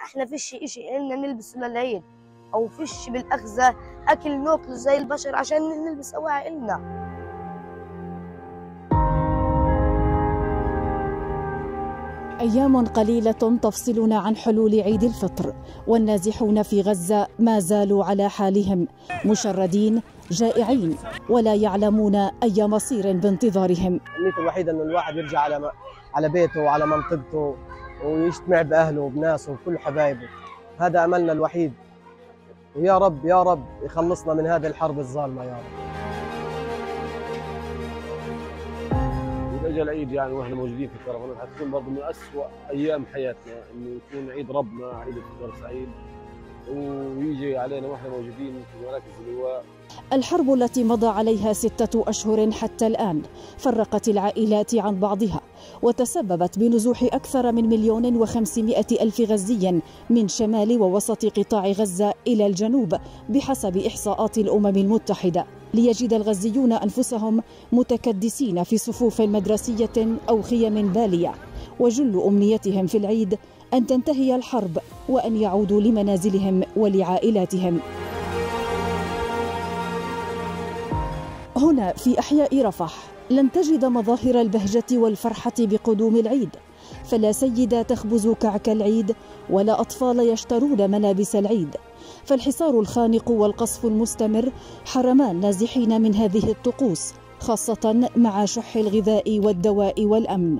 احنا فيش اشي إلنا نلبس للعيد، او فيش بالاخذة اكل ناكله زي البشر عشان نلبس أواعي إلنا. أيام قليلة تفصلنا عن حلول عيد الفطر، والنازحون في غزة ما زالوا على حالهم، مشردين جائعين ولا يعلمون أي مصير بانتظارهم. أمنيته الوحيدة أن الواحد يرجع على بيته وعلى منطقته ويجتمع بأهله وبناسه وكل حبايبه، هذا أملنا الوحيد. ويا رب يا رب يخلصنا من هذه الحرب الظالمة يا رب. إذا العيد يعني واحنا موجودين في كرفان حتكون برضه من أسوأ أيام حياتنا، إنه يكون عيد ربنا، عيد الفطر سعيد، ويجي علينا واحنا موجودين في مراكز اللواء. الحرب التي مضى عليها 6 أشهر حتى الآن فرقت العائلات عن بعضها، وتسببت بنزوح أكثر من 1,500,000 غزي من شمال ووسط قطاع غزة إلى الجنوب بحسب إحصاءات الأمم المتحدة، ليجد الغزيون أنفسهم متكدسين في صفوف مدرسية أو خيم بالية، وجل أمنيتهم في العيد أن تنتهي الحرب وأن يعودوا لمنازلهم ولعائلاتهم. هنا في أحياء رفح لن تجد مظاهر البهجة والفرحة بقدوم العيد، فلا سيدة تخبز كعك العيد ولا أطفال يشترون ملابس العيد، فالحصار الخانق والقصف المستمر حرما النازحين من هذه الطقوس، خاصة مع شح الغذاء والدواء والأمن.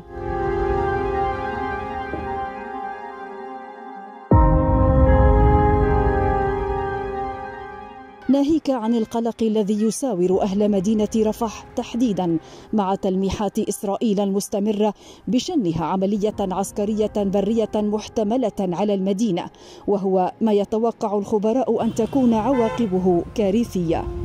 ناهيك عن القلق الذي يساور أهل مدينة رفح تحديدا مع تلميحات إسرائيل المستمرة بشنها عملية عسكرية برية محتملة على المدينة، وهو ما يتوقع الخبراء أن تكون عواقبه كارثية.